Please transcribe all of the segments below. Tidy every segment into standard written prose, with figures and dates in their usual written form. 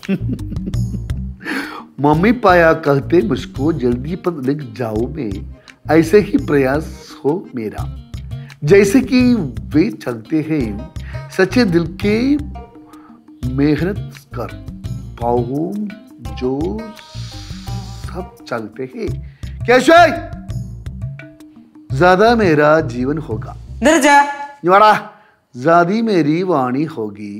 Mummy पाया कहते मुझको जल्दी पर लग जाओ मैं, ऐसे ही प्रयास हो मेरा, जैसे कि वे चलते हैं सच्चे दिल के मेहनत कर पाऊं जो सब चलते हैं। कैसे ज्यादा मेरा जीवन होगा, ज्यादा मेरी वाणी होगी।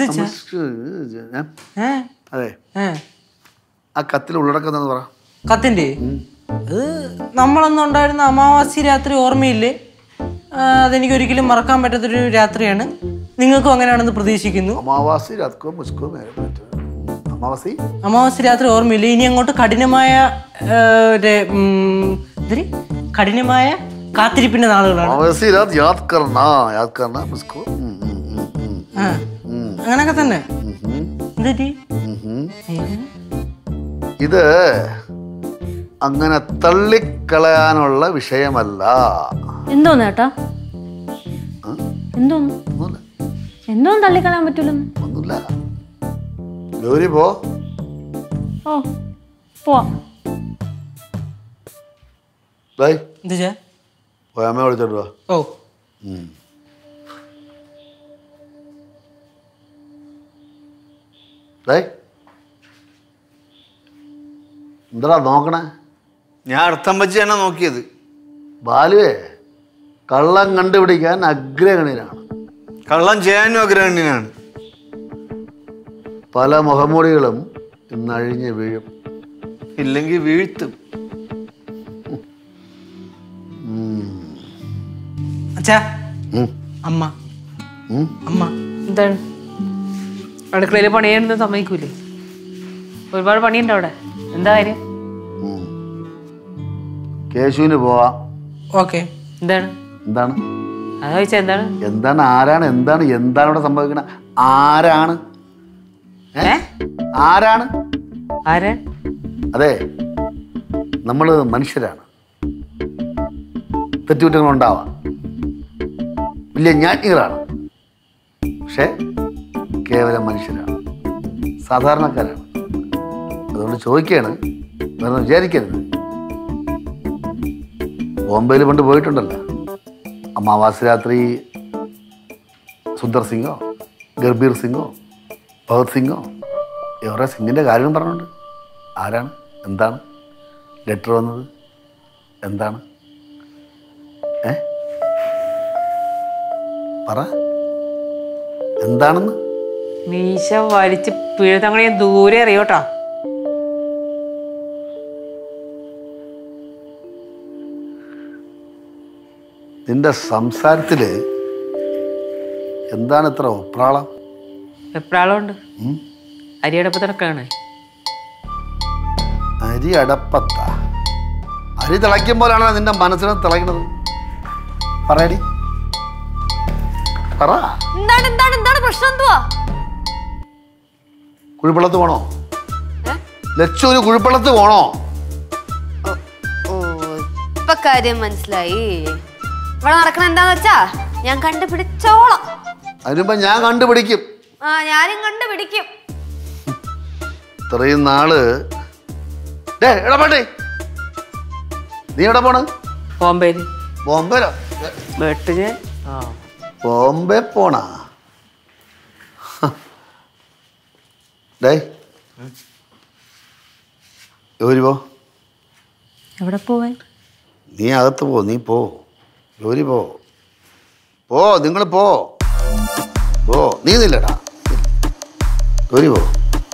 അതെ ആ കത്തിൽ ഉള്ളടക്കം എന്താന്ന് പറ. കത്തിന്റെ നമ്മളൊന്നും ഉണ്ടായിരുന്ന അമാവാസി രാത്രി ഓർമ്മയില്ലേ? അതെനിക്ക് ഒരിക്കലും മറക്കാൻ പറ്റാത്തൊരു രാത്രിയാണ്. നിങ്ങൾക്കും അങ്ങനെയാണെന്ന് പ്രതീക്ഷിക്കുന്നു. അമാവാസി രാത്രി ഓർമ്മയില്ലേ? ഇനി അങ്ങോട്ട് കഠിനമായ കാത്തിരിപ്പിന്റെ നാളുകളാണ്. അങ്ങനൊക്കെ തന്നെ. ഇത് അങ്ങനെ തള്ളിക്കളയാനുള്ള വിഷയമല്ല. എന്തോന്ന് ചേട്ടാ? എന്തോന്ന് തള്ളിക്കളയാൻ പറ്റൂല? ഒന്നുമില്ല. ഗൗരി പോ. ഓ പോവാ. അമ്മ വിളിച്ചോട്ട് വാ. ഓ എന്താ നോക്കണേ? ഞാൻ അർത്ഥം വെച്ച് തന്നെ നോക്കിയത്. ബാലുവേ, കള്ളം കണ്ടുപിടിക്കാൻ അഗ്രഗണ്യനാണ്, കള്ളം ചെയ്യാനും അഗ്രഗണ്യനാണ്. പല മുഖംമൂടികളും ഇന്നഴിഞ്ഞ് വീഴും, ഇല്ലെങ്കിൽ വീഴ്ത്തും. അച്ഛാ, അമ്മ അമ്മ എന്താണ് അടുക്കളയിൽ പണിയാണെന്ന് സമ്മതിക്കൂലേ? ഒരുപാട് പണിയുണ്ട് അവിടെ. എന്താ കാര്യം? കേശുവിന് പോവാ. ഓക്കെ. എന്താണ് എന്താണ് അതാ ചോദിച്ചാ? എന്താണ് എന്താണ് ആരാണ് എന്താണ് എന്താണ് ഇവിടെ സംഭവിക്കണ? ആരാണ് ആരാണ് ആരാ? അതെ, നമ്മള് മനുഷ്യരാണ്. തെറ്റുകുറ്റങ്ങൾ ഉണ്ടാവാം, വലിയ ജ്ഞാനികളാണ്, പക്ഷെ കേവലം മനുഷ്യരാണ്, സാധാരണക്കാരാണ്. അതുകൊണ്ട് ചോദിക്കുകയാണ്, വേറെ വിചാരിക്കരുത്. ബോംബെയിൽ പണ്ട് പോയിട്ടുണ്ടല്ലോ, അമാവാസി രാത്രി സുന്ദർ സിംഗോ ഗർബീർ സിംഗോ ഭഗത് സിംഗോ എവറെ സിംഗിൻ്റെ കാര്യം പറഞ്ഞുണ്ട്. ആരാണ്? എന്താണ് ലെറ്റർ വന്നത്? എന്താണ്? പറ, എന്താണെന്ന്. മീശ വലിച്ച് പിഴുതങ്ങനെ ദൂരെ അറിയോട്ടാ. നിന്റെ സംസാരത്തില് എന്താണ് ഇത്ര ഒപ്രാളം? എപ്രാളമുണ്ട്. അരിയടപ്പത്തിനൊക്കെയാണ്. അരി അടപ്പത്ത? അരി തിളയ്ക്കുമ്പോഴാണ് നിന്റെ മനസ്സിനെ തിളയ്ക്കുന്നത്. പറയടി, പറ. പ്രശ്നം എന്തുവാ? കുഴിപ്പള്ളത്ത് പോണോ? ലച്ചു ഒരു കുഴിപ്പള്ളത്ത് പോണോ? ഇപ്പൊ കാര്യം മനസ്സിലായി. ഇവിടെ നടക്കണ എന്താന്ന് വെച്ചാ ഞാൻ കണ്ടുപിടിച്ചോളാം. അതിനുമ്പോ ഞാൻ കണ്ടുപിടിക്കും. ഞാനും കണ്ടുപിടിക്കും. ഇത്രയും നാള് നീ എവിടെ പോണ്? ബോംബെയില്. ബോംബെയിലോ? ബോംബെ പോണാ? ജോലി പോ. എവിടെ പോവാൻ? നീ അകത്ത് പോ, നീ പോ. ജോലി പോ, പോ, നിങ്ങൾ പോ. പോ, നീ നില്ലടാ, ജോലി പോ.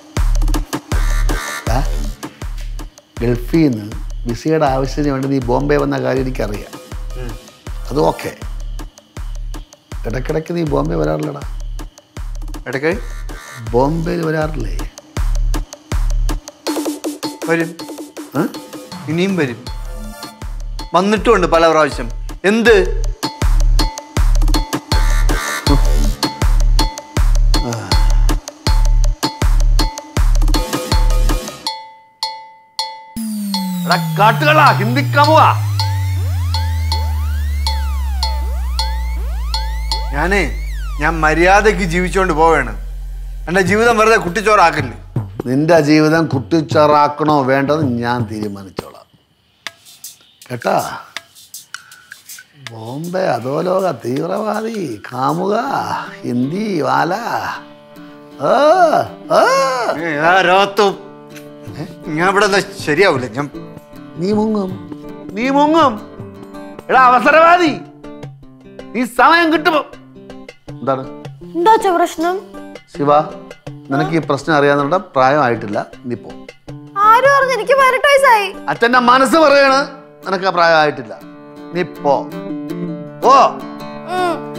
ഗൾഫിൽ നിന്ന് വിസയുടെ ആവശ്യത്തിന് വേണ്ടി നീ ബോംബെ വന്ന കാര്യം എനിക്കറിയാം. അത് ഓക്കെ. ഇടയ്ക്കിടയ്ക്ക് നീ ബോംബെ വരാറില്ലടാ? ഇടയ്ക്ക് ബോംബെയിൽ വരാറില്ലേ? വരും, ഇനിയും വരും. വന്നിട്ടുമുണ്ട് പല പ്രാവശ്യം. എന്ത് കാട്ടുകളാ ഹിന്ദിക്കാമുവാ? ഞാൻ മര്യാദക്ക് ജീവിച്ചോണ്ട് പോവാണ്. എൻ്റെ ജീവിതം വെറുതെ കുട്ടിച്ചോറാക്കില്ലേ. നിന്റെ ജീവിതം കുട്ടിച്ചോറാക്കണോ വേണ്ടതെന്ന് ഞാൻ തീരുമാനിച്ചോളാം കേട്ടാ. ബോംബെ അധോലോക തീവ്രവാദി കാമുക ഹിന്ദി വാല ഞാൻ ഇവിടെ ശരിയാവൂല. ഞാൻ നീ മുങ്ങും എടാ അവസരവാദി. നീ സമയം കിട്ടുമ്പോ എന്താണ് എന്താ പ്രശ്നം? ശിവ, നിനക്ക് ഈ പ്രശ്നം അറിയാവുന്ന പ്രായമായിട്ടില്ല, നീ പോ. ആരും പറഞ്ഞു? എനിക്ക് 18 വയസ്സായി. അച്ഛന്റെ മനസ്സ് പറയാണ് നിനക്ക് ആ പ്രായമായിട്ടില്ല, നീ പോ. ഉം.